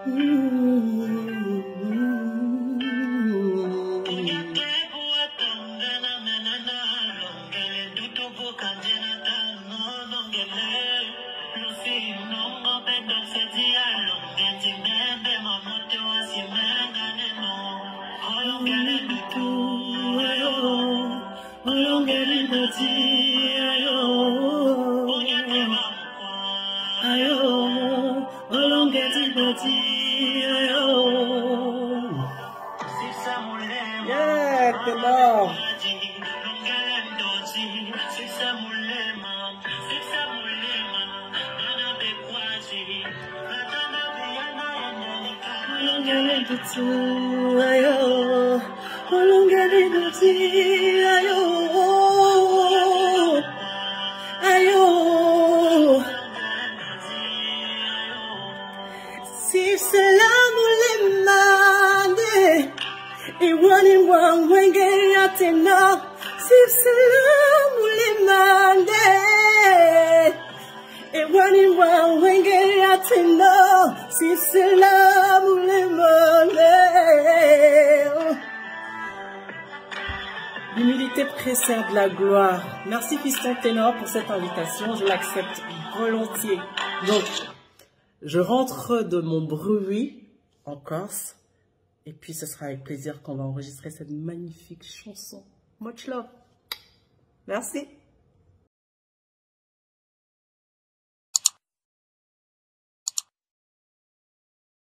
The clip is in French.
Yeah, genau. Si salamu lemande, iwani wangwenge atena. Si salamu lemande, iwani wangwenge atena. Si salamu lemande. L'humilité précède la gloire. Merci Fiston Ténor pour cette invitation, je l'accepte volontiers. Donc, je rentre de mon bruit en Corse et puis ce sera avec plaisir qu'on va enregistrer cette magnifique chanson. Much love. Merci.